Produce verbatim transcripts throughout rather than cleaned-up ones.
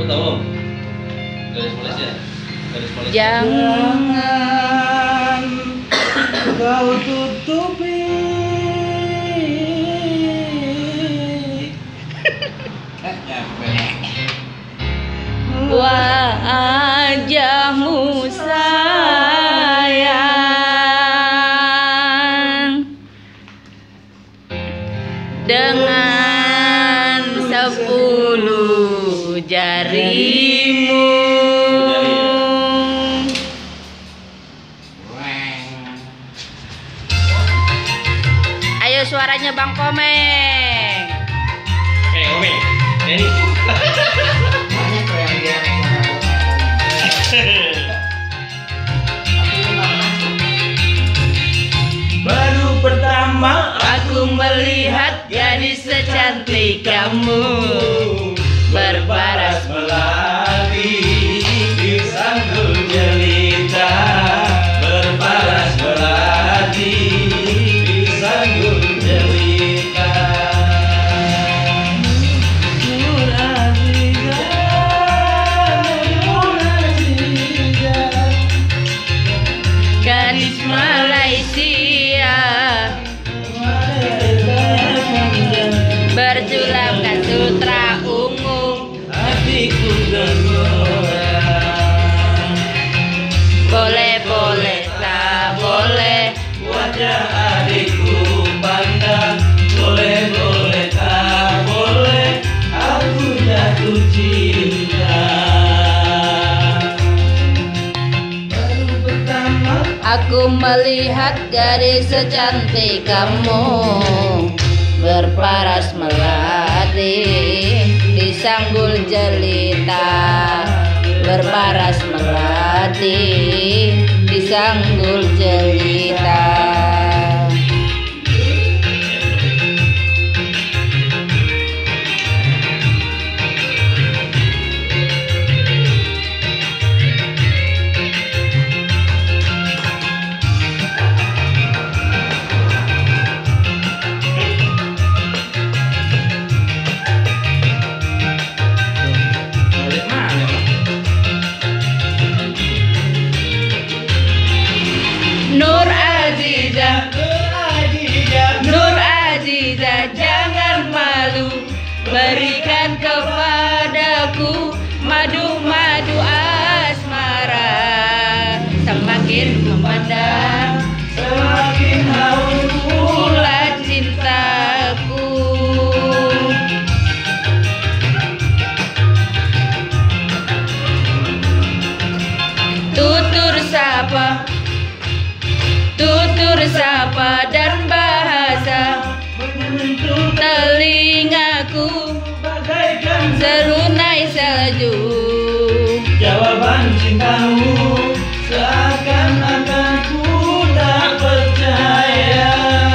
tahu garis polisnya? Garis polisnya. Jangan kau tutupi wajahmu sayang dengan sepuluh jarimu. Ayo suaranya Bang Komeng. Eh Komeng, Denny. Banyak kok yang dia baru pertama aku melihat gadis secantik kamu berparas melati di sanggul jelita, berparas melati di sanggul jelita. Nur Aziza, Nur Aziza, gadis Malaysia berculangkan sutra ungu, hatiku gelora. Boleh boleh tak boleh wajah adikku pandang, boleh boleh tak boleh aku jatuh cinta. Baru pertama aku melihat gadis secantik kamu berparas melati di sanggul jelita, berparas melati di sanggul jelita. Nur Aziza, Nur Aziza, jangan malu, berikan kepadaku madu-madu asmara. Semakin memandang, semakin haus pula cintaku. Tutur sapa, tutur sapa dan bahasa menyentuh telingaku bagaikan serunai salju. Jawaban cintamu seakan-akan ku tak percaya.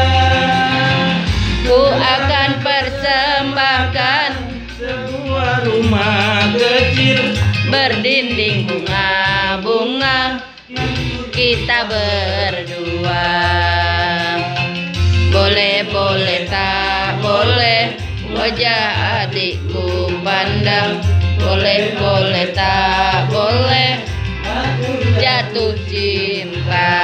Ku akan persembahkan sebuah rumah kecil berdinding bunga-bunga kita berdua. Boleh boleh tak boleh wajah adikku pandang, boleh boleh tak boleh jatuh cinta.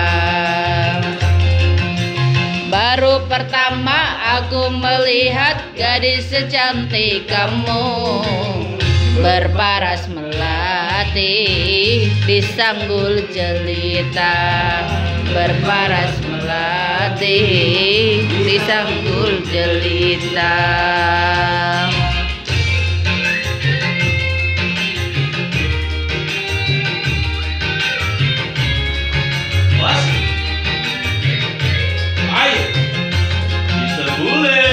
Baru pertama aku melihat gadis secantik kamu berparas melati di sanggul jelita, berparas melati di sanggul jelita. Was? Ayo, bisa boleh.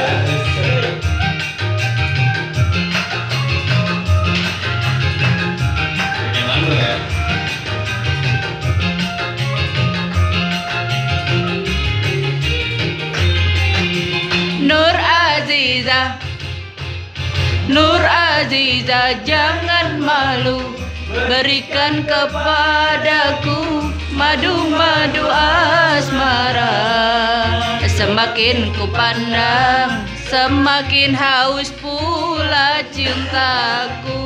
Nur Aziza, Nur Aziza, jangan malu, berikan kepadaku madu-madu asmara. Semakin ku pandang, semakin haus pula cintaku.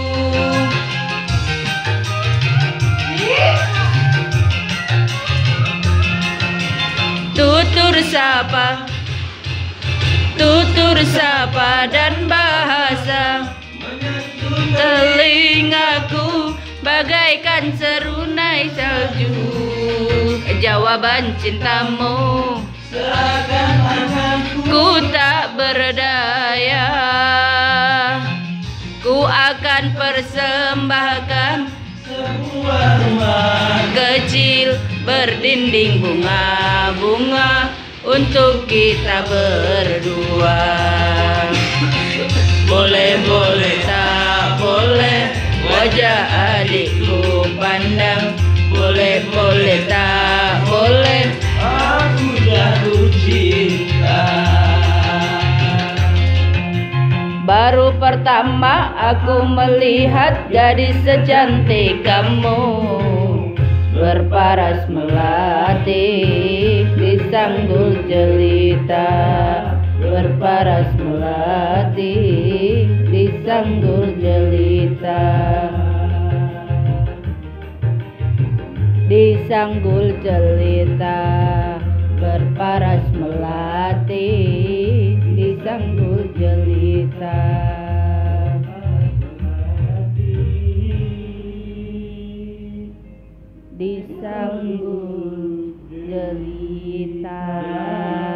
Tutur sapa, tutur sapa dan bahasa telingaku bagaikan serunai salju. Jawaban cintamu ku tak berdaya, ku akan persembahkan sebuah rumah kecil berdinding bunga-bunga untuk kita berdua. Boleh, boleh, tak boleh wajah adikku pandang. Boleh, boleh, tak boleh aku jatuh cinta. Baru pertama aku melihat gadis secantik kamu, berparas melati di sanggul jelita, berparas melati di sanggul jelita, di sanggul jelita, berparas melati di sanggul jelita. Di sanggul jelita.